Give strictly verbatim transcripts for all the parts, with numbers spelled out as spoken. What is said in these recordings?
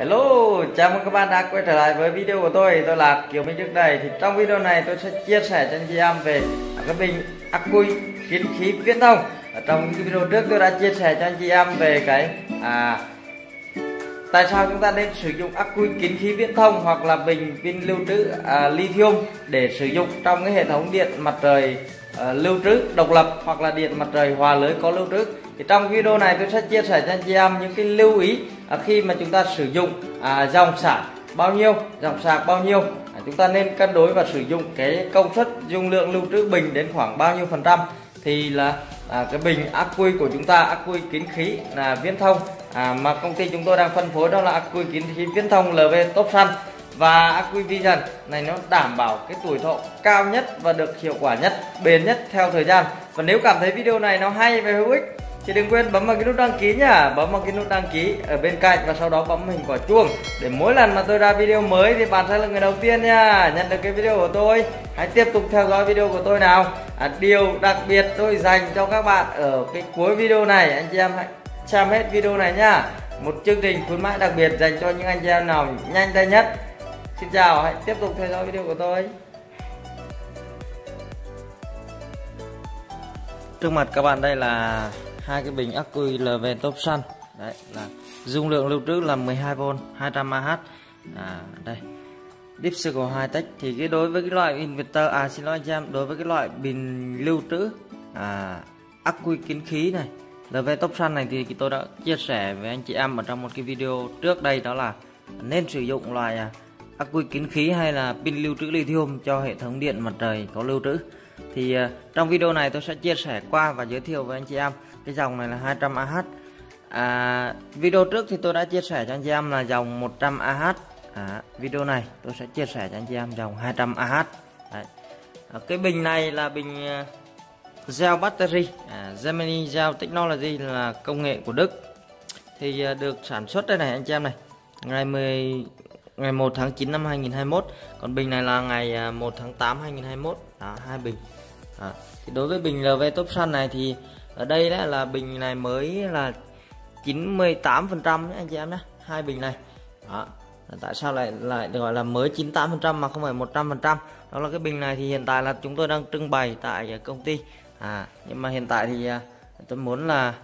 Hello, chào mừng các bạn đã quay trở lại với video của tôi. Tôi là Kiều Minh trước đây. Thì trong video này tôi sẽ chia sẻ cho anh chị em về cái bình ắc quy kín khí viễn thông. Ở trong cái video trước tôi đã chia sẻ cho anh chị em về cái à, tại sao chúng ta nên sử dụng ắc quy kín khí viễn thông hoặc là bình pin lưu trữ à, lithium để sử dụng trong cái hệ thống điện mặt trời à, lưu trữ độc lập hoặc là điện mặt trời hòa lưới có lưu trữ. Thì trong video này tôi sẽ chia sẻ cho anh chị em những cái lưu ý à, khi mà chúng ta sử dụng à, dòng sạc bao nhiêu, dòng sạc bao nhiêu, à, chúng ta nên cân đối và sử dụng cái công suất dung lượng lưu trữ bình đến khoảng bao nhiêu phần trăm thì là à, cái bình ắc quy của chúng ta, ắc quy kín khí là viễn thông à, mà công ty chúng tôi đang phân phối đó là ắc quy kín khí viễn thông lờ vê Topsun và ắc quy Vision này, nó đảm bảo cái tuổi thọ cao nhất và được hiệu quả nhất, bền nhất theo thời gian. Và nếu cảm thấy video này nó hay và hữu ích thì đừng quên bấm vào cái nút đăng ký nhá, bấm vào cái nút đăng ký ở bên cạnh và sau đó bấm hình quả chuông để mỗi lần mà tôi ra video mới thì bạn sẽ là người đầu tiên nha, nhận được cái video của tôi. Hãy tiếp tục theo dõi video của tôi nào. À, điều đặc biệt tôi dành cho các bạn ở cái cuối video này, anh chị em hãy xem hết video này nhá. Một chương trình khuyến mãi đặc biệt dành cho những anh chị em nào nhanh tay nhất. Xin chào, hãy tiếp tục theo dõi video của tôi. Trước mặt các bạn đây là hai cái bình ắc quy lờ vê Topsun. Đấy là dung lượng lưu trữ là mười hai vôn hai trăm a hát. À đây. Deep Cycle hai Tech thì cái đối với cái loại inverter à xin lỗi anh em, đối với cái loại bình lưu trữ à ắc quy kín khí này lờ vê Topsun này thì tôi đã chia sẻ với anh chị em ở trong một cái video trước đây, đó là nên sử dụng loại à, ắc quy kín khí hay là pin lưu trữ lithium cho hệ thống điện mặt trời có lưu trữ. Thì uh, trong video này tôi sẽ chia sẻ qua và giới thiệu với anh chị em cái dòng này là hai trăm a hát. À, video trước thì tôi đã chia sẻ cho anh chị em là dòng một trăm a hát. À, video này tôi sẽ chia sẻ cho anh chị em dòng hai trăm a hát. Đấy. À, cái bình này là bình uh, gel battery, à, Gemini Gel Technology là công nghệ của Đức. Thì uh, được sản xuất đây này anh chị em này, ngày mười ngày một tháng chín năm hai nghìn không trăm hai mươi mốt, còn bình này là ngày một tháng tám hai nghìn không trăm hai mươi mốt. Đó, hai bình. À, thì đối với bình lờ vê Topsun này thì ở đây đó là bình này mới là chín mươi tám phần trăm anh chị em nhé, hai bình này. Đó. Tại sao lại lại được gọi là mới chín mươi tám phần trăm mà không phải một trăm phần trăm? Đó là cái bình này thì hiện tại là chúng tôi đang trưng bày tại công ty. À, nhưng mà hiện tại thì tôi muốn là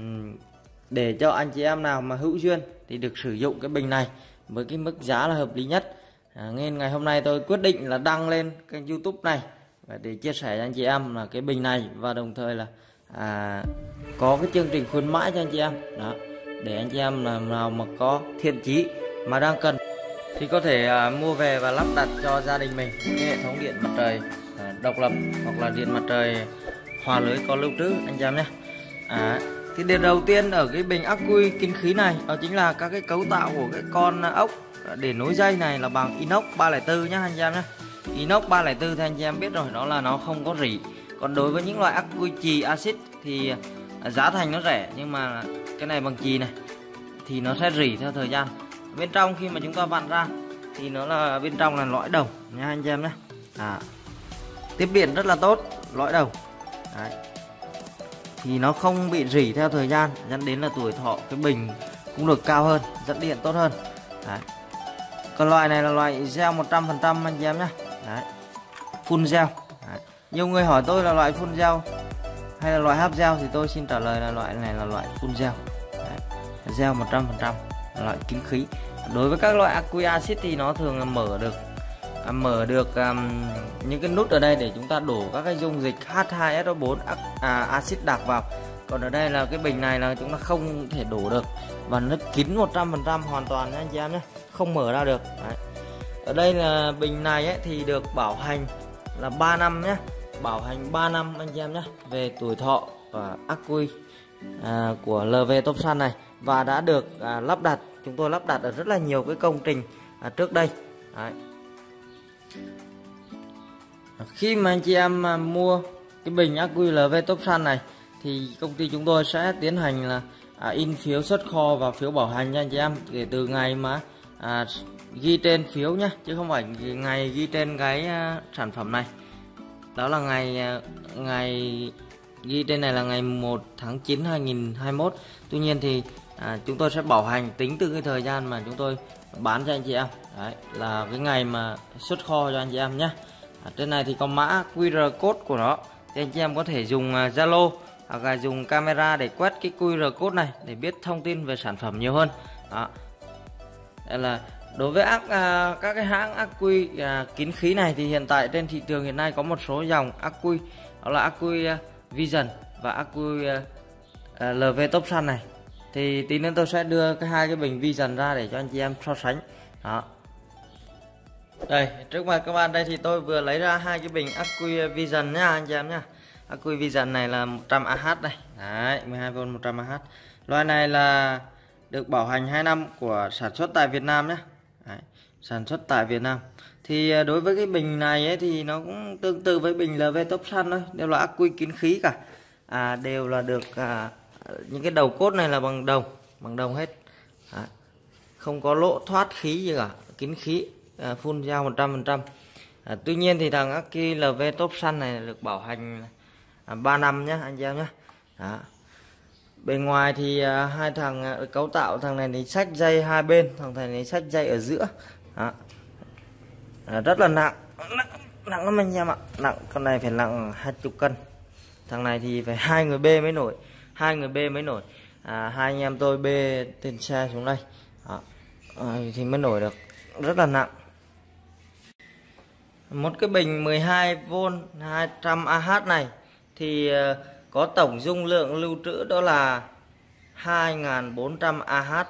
để cho anh chị em nào mà hữu duyên thì được sử dụng cái bình này với cái mức giá là hợp lý nhất. À, nên ngày hôm nay tôi quyết định là đăng lên kênh YouTube này để chia sẻ cho anh chị em là cái bình này, và đồng thời là à, có cái chương trình khuyến mãi cho anh chị em. Đó, để anh chị em nào, nào mà có thiện chí mà đang cần thì có thể à, mua về và lắp đặt cho gia đình mình cái hệ thống điện mặt trời à, độc lập hoặc là điện mặt trời hòa lưới có lưu trữ anh chị em nhé. À, thì điều đầu tiên ở cái bình ắc quy kín khí này đó chính là các cái cấu tạo của cái con ốc để nối dây này là bằng inox ba không bốn nhá anh chị em nhé. Inox ba không bốn thì anh chị em biết rồi, đó là nó không có rỉ. Còn đối với những loại ắc quy chì axit thì giá thành nó rẻ, nhưng mà cái này bằng chì này thì nó sẽ rỉ theo thời gian. Bên trong khi mà chúng ta vặn ra thì nó là bên trong là lõi đồng nha anh chị em nhé. À, tiếp điện rất là tốt, lõi đồng. Đấy. Thì nó không bị rỉ theo thời gian, dẫn đến là tuổi thọ cái bình cũng được cao hơn, dẫn điện tốt hơn. Đấy. Còn loại này là loại gel một trăm phần trăm anh chị em nhé. Đấy. Full gel. Đấy. Nhiều người hỏi tôi là loại full gel hay là loại half gel thì tôi xin trả lời là loại này là loại full gel. Đấy. Gel một trăm phần trăm, loại kín khí. Đối với các loại ắc quy axit thì nó thường mở được à, mở được um, những cái nút ở đây để chúng ta đổ các cái dung dịch H hai S O bốn à, axit đặc vào. Còn ở đây là cái bình này là chúng ta không thể đổ được, và nó kín một trăm phần trăm hoàn toàn nha anh chị em nhé, không mở ra được. Đấy. Ở đây là bình này ấy, thì được bảo hành là ba năm nhé, bảo hành ba năm anh chị em nhé, về tuổi thọ và ắc quy à, của lờ vê Topsun này, và đã được à, lắp đặt, chúng tôi lắp đặt ở rất là nhiều cái công trình à, trước đây. Đấy. Khi mà anh chị em à, mua cái bình ắc quy lờ vê Topsun này thì công ty chúng tôi sẽ tiến hành là à, in phiếu xuất kho và phiếu bảo hành nha anh chị em, kể từ ngày mà à, ghi trên phiếu nhé, chứ không phải ngày ghi trên cái à, sản phẩm này. Đó là ngày à, ngày ghi trên này là ngày một tháng chín hai nghìn không trăm hai mươi mốt. Tuy nhiên thì à, chúng tôi sẽ bảo hành tính từ cái thời gian mà chúng tôi bán cho anh chị em. Đấy là cái ngày mà xuất kho cho anh chị em nhé. À, trên này thì có mã quy rờ code của nó, thì anh chị em có thể dùng Zalo uh, hoặc là dùng camera để quét cái quy rờ code này để biết thông tin về sản phẩm nhiều hơn. Đó. Đây là đối với ắc uh, các cái hãng ắc quy uh, kín khí này thì hiện tại trên thị trường hiện nay có một số dòng ắc quy, đó là ắc quy uh, Vision và ắc quy uh, uh, lờ vê Topsun này. Thì tí nữa tôi sẽ đưa cái hai cái bình Vision ra để cho anh chị em so sánh. Đó. Đây, trước mặt các bạn đây thì tôi vừa lấy ra hai cái bình ắc quy Vision nhá anh chị em nhá. Ắc quy Vision này là một trăm A H đây. Đấy, mười hai vôn một trăm A H. Loại này là được bảo hành hai năm của sản xuất tại Việt Nam nhé. Đấy, sản xuất tại Việt Nam. Thì đối với cái bình này ấy, thì nó cũng tương tự với bình lờ vê Topsun thôi, đều là ắc quy kín khí cả. À, đều là được à, những cái đầu cốt này là bằng đồng, bằng đồng hết. Đấy, không có lỗ thoát khí gì cả, kín khí, à, full dao một trăm phần trăm. À, tuy nhiên thì thằng ắc quy lờ vê Topsun này được bảo hành à, ba năm nhé anh chị em nhé. Đó. Bên ngoài thì à, hai thằng à, cấu tạo, thằng này thì xách dây hai bên, thằng này thì xách dây ở giữa. Đó. À, rất là nặng, nặng, nặng lắm anh em ạ, nặng, con này phải nặng hai mươi cân, thằng này thì phải hai người bê mới nổi, hai người bê mới nổi. À, hai anh em tôi bê trên xe xuống đây. Đó. À, thì mới nổi được, rất là nặng. Một cái bình mười hai vôn hai trăm A H này thì uh, có tổng dung lượng lưu trữ đó là hai nghìn bốn trăm A H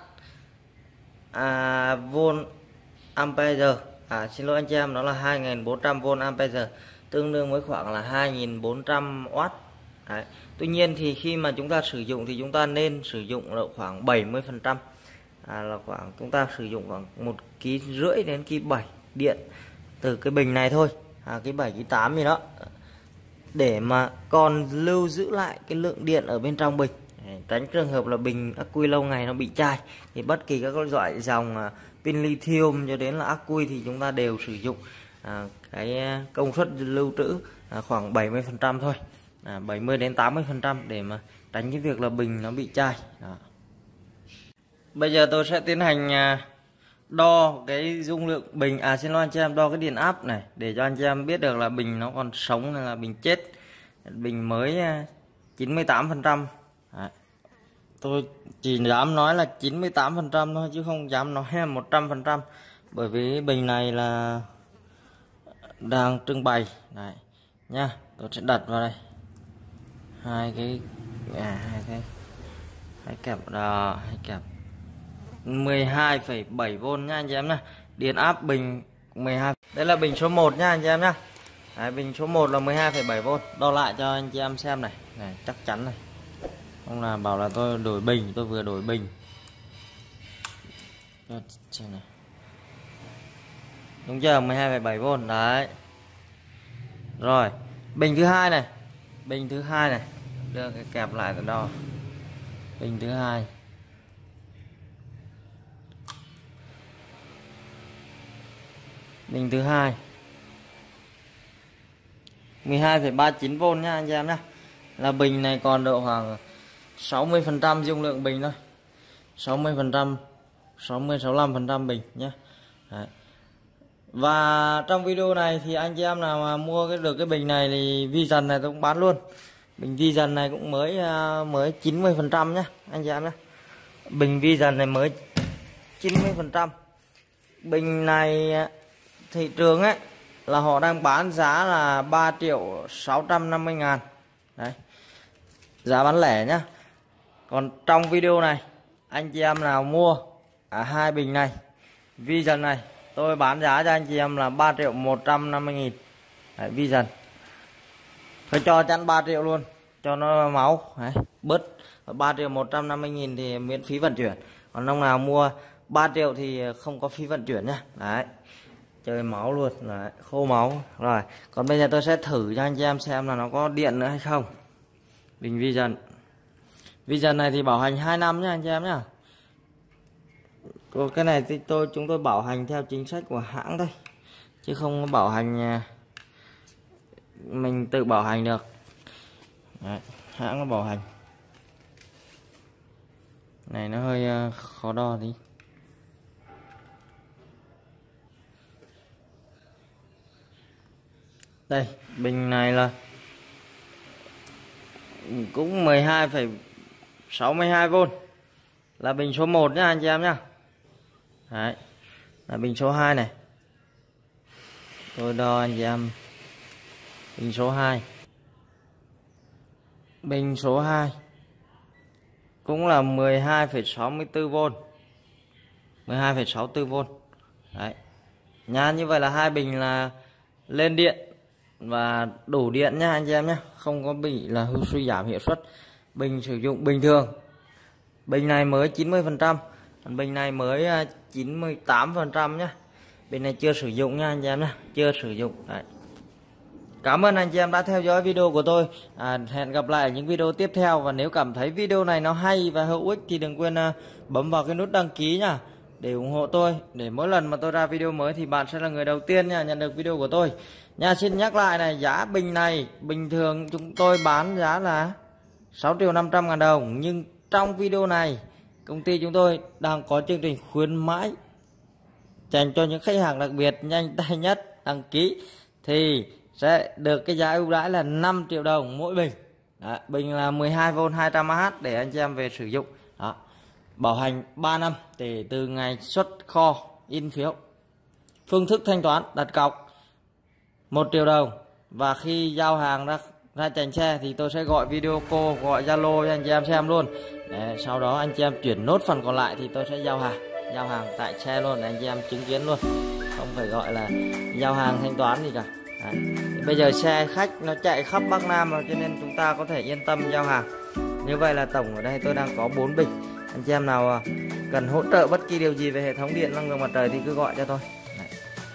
à, vôn ampere. À, xin lỗi anh chị em, nó là hai nghìn bốn trăm vôn ampere, tương đương với khoảng là hai nghìn bốn trăm oát. Đấy. Tuy nhiên thì khi mà chúng ta sử dụng thì chúng ta nên sử dụng là khoảng bảy mươi phần trăm, à, là khoảng chúng ta sử dụng khoảng một ký rưỡi đến ký bảy điện từ cái bình này thôi, à, cái bảy ký tám gì đó, để mà còn lưu giữ lại cái lượng điện ở bên trong bình, tránh trường hợp là bình ắc quy lâu ngày nó bị chai. Thì bất kỳ các loại dòng pin lithium cho đến là ắc quy thì chúng ta đều sử dụng à, cái công suất lưu trữ à, khoảng bảy mươi phần trăm thôi, à, bảy mươi đến tám mươi phần trăm để mà tránh cái việc là bình nó bị chai. Đó. Bây giờ tôi sẽ tiến hành đo cái dung lượng bình, à xin lỗi anh chị em, đo cái điện áp này để cho anh chị em biết được là bình nó còn sống hay là bình chết. Bình mới chín mươi tám phần trăm. Tôi chỉ dám nói là chín mươi tám phần trăm thôi chứ không dám nói là một trăm phần trăm, bởi vì bình này là đang trưng bày này nha. Tôi sẽ đặt vào đây hai cái à, hai cái hai kẹp đó, hai kẹp mười hai phẩy bảy vôn nha anh chị em nhá. Điện áp bình mười hai. Đây là bình số một nha anh chị em nhá. Đấy, bình số một là mười hai phẩy bảy vôn. Đo lại cho anh chị em xem này, này chắc chắn này. Không là bảo là tôi đổi bình, tôi vừa đổi bình. Xem này. Đúng chưa? mười hai phẩy bảy vôn đấy. Rồi, bình thứ hai này. Bình thứ hai này. Đưa cái kẹp lại để đo. Bình thứ hai. Bình thứ hai mười hai phẩy ba chín vôn nha anh chị em nhá. Là bình này còn độ khoảng sáu mươi phần trăm dung lượng bình thôi. sáu mươi phần trăm, sáu mươi sáu mươi lăm phần trăm bình nhé. Đấy. Và trong video này thì anh chị em nào mà mua cái được cái bình này thì Vision này tôi cũng bán luôn. Bình Vision này cũng mới mới chín mươi phần trăm nhá anh chị em nhé. Bình Vision này mới chín mươi phần trăm. Bình này thị trường ấy là họ đang bán giá là ba triệu sáu trăm năm mươi ngàn. Đấy. Giá bán lẻ nhá. Còn trong video này anh chị em nào mua à, hai bình này Vision này, tôi bán giá cho anh chị em là ba triệu một trăm năm mươi nghìn. Đấy, Vision tôi cho chắn ba triệu luôn cho nó máu. Đấy, bớt ba triệu một trăm năm mươi nghìn thì miễn phí vận chuyển. Còn ông nào mua ba triệu thì không có phí vận chuyển nhá. Đấy, chơi máu luôn. Đấy, khô máu. Rồi, còn bây giờ tôi sẽ thử cho anh chị em xem là nó có điện nữa hay không. Bình Vision Vision này thì bảo hành hai năm nhá anh chị em nhá. Cái này thì tôi chúng tôi bảo hành theo chính sách của hãng thôi, chứ không bảo hành mình tự bảo hành được. Đấy, hãng nó bảo hành. Này nó hơi uh, khó đo tí. Đây, bình này là cũng mười hai phẩy sáu mươi hai vôn, là bình số một nhá anh chị em nhá. Đấy, là bình số hai này. Tôi đo anh chị em bình số hai. Bình số hai cũng là mười hai phẩy sáu mươi tư vôn, mười hai phẩy sáu mươi tư vôn. Đấy. Nha, như vậy là hai bình là lên điện và đủ điện nha anh chị em nhé, không có bị là hư suy giảm hiệu suất. Bình sử dụng bình thường. Bình này mới chín mươi phần trăm, còn bình này mới chín mươi tám phần trăm nhé. Bình này chưa sử dụng nha anh chị em nhé, chưa sử dụng. Đấy. Cảm ơn anh chị em đã theo dõi video của tôi. À, hẹn gặp lại ở những video tiếp theo. Và nếu cảm thấy video này nó hay và hữu ích thì đừng quên uh, bấm vào cái nút đăng ký nha, để ủng hộ tôi, để mỗi lần mà tôi ra video mới thì bạn sẽ là người đầu tiên nha, nhận được video của tôi nha. Xin nhắc lại này, giá bình này bình thường chúng tôi bán giá là sáu triệu năm trăm ngàn đồng, nhưng trong video này công ty chúng tôi đang có chương trình khuyến mãi dành cho những khách hàng đặc biệt nhanh tay nhất đăng ký thì sẽ được cái giá ưu đãi là năm triệu đồng mỗi bình. Đó, bình là mười hai vôn hai trăm a hát để anh chị em về sử dụng. Đó. Bảo hành ba năm để từ ngày xuất kho in phiếu. Phương thức thanh toán đặt cọc một triệu đồng, và khi giao hàng ra ra chành xe thì tôi sẽ gọi video call, gọi Zalo cho anh chị em xem luôn. Để sau đó anh chị em chuyển nốt phần còn lại thì tôi sẽ giao hàng, giao hàng tại xe luôn để anh chị em chứng kiến luôn, không phải gọi là giao hàng thanh toán gì cả. Đấy. Bây giờ xe khách nó chạy khắp Bắc Nam rồi, cho nên chúng ta có thể yên tâm giao hàng. Như vậy là tổng ở đây tôi đang có bốn bình. Anh chị em nào cần hỗ trợ bất kỳ điều gì về hệ thống điện năng lượng mặt trời thì cứ gọi cho tôi. Đấy.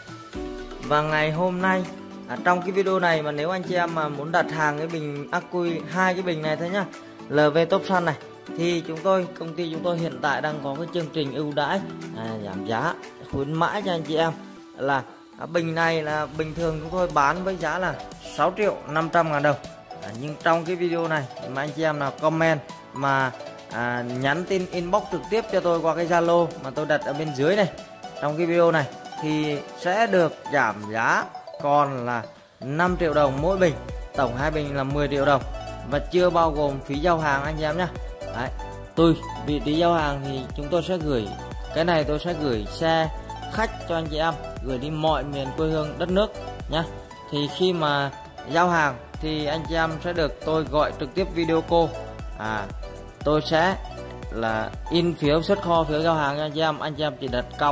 Và ngày hôm nay à, trong cái video này mà nếu anh chị em mà muốn đặt hàng cái bình ắc quy hai cái bình này thôi nhá, lờ vê Topsun này, thì chúng tôi công ty chúng tôi hiện tại đang có cái chương trình ưu đãi à, giảm giá khuyến mãi cho anh chị em. Là à, bình này là bình thường chúng tôi bán với giá là sáu triệu năm trăm ngàn đồng. À, nhưng trong cái video này mà anh chị em nào comment mà à, nhắn tin inbox trực tiếp cho tôi qua cái Zalo mà tôi đặt ở bên dưới này, trong cái video này thì sẽ được giảm giá còn là năm triệu đồng mỗi bình, tổng hai bình là mười triệu đồng và chưa bao gồm phí giao hàng anh em nhé. Đấy, tôi vị trí giao hàng thì chúng tôi sẽ gửi cái này, tôi sẽ gửi xe khách cho anh chị em, gửi đi mọi miền quê hương đất nước nhá. Thì khi mà giao hàng thì anh chị em sẽ được tôi gọi trực tiếp video call, à tôi sẽ là in phiếu xuất kho, phiếu giao hàng cho anh chị em. Anh chị em chỉ đặt cọc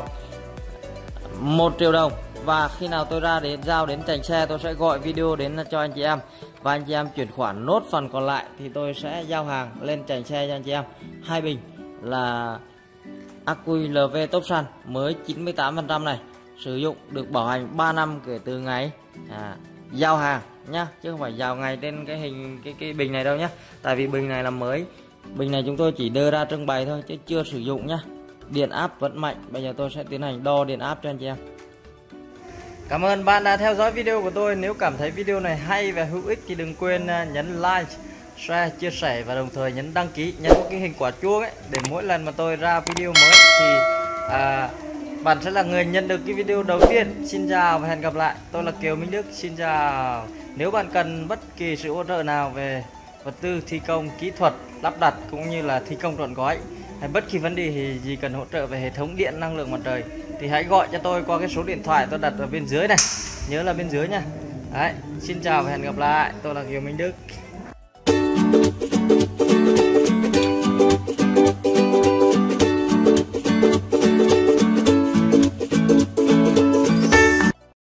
một triệu đồng, và khi nào tôi ra đến giao đến chành xe tôi sẽ gọi video đến cho anh chị em, và anh chị em chuyển khoản nốt phần còn lại thì tôi sẽ giao hàng lên chành xe cho anh chị em. Hai bình là ắc quy lờ vê Topsun mới chín mươi tám phần trăm này, sử dụng được bảo hành ba năm kể từ ngày à, giao hàng nhá, chứ không phải giao ngày trên cái hình cái cái bình này đâu nhá. Tại vì bình này là mới, bình này chúng tôi chỉ đưa ra trưng bày thôi chứ chưa sử dụng nhá. Điện áp vẫn mạnh. Bây giờ tôi sẽ tiến hành đo điện áp cho anh chị em. Cảm ơn bạn đã theo dõi video của tôi. Nếu cảm thấy video này hay và hữu ích thì đừng quên nhấn like, share, chia sẻ và đồng thời nhấn đăng ký, nhấn cái hình quả chuông ấy, để mỗi lần mà tôi ra video mới thì à, bạn sẽ là người nhận được cái video đầu tiên. Xin chào và hẹn gặp lại. Tôi là Kiều Minh Đức. Xin chào. Nếu bạn cần bất kỳ sự hỗ trợ nào về vật tư, thi công, kỹ thuật, lắp đặt cũng như là thi công trọn gói, hay bất kỳ vấn đề thì gì cần hỗ trợ về hệ thống điện năng lượng mặt trời thì hãy gọi cho tôi qua cái số điện thoại tôi đặt ở bên dưới này. Nhớ là bên dưới nha. Đấy, xin chào và hẹn gặp lại. Tôi là Kiều Minh Đức.